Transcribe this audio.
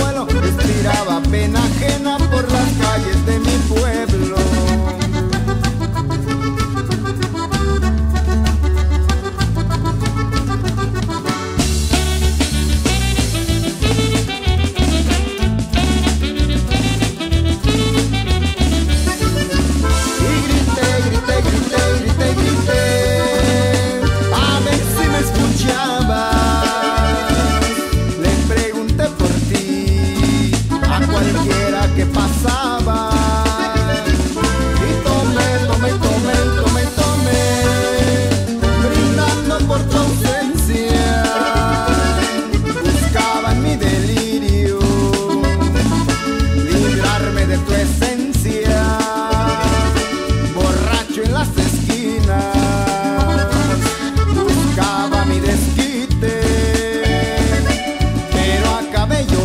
suelo, respiraba pena ajena por las calles de mi pueblo. Que pasaba y tomé, brindando por tu ausencia. Buscaba en mi delirio librarme de tu esencia, borracho en las esquinas, buscaba mi desquite, pero acabé yo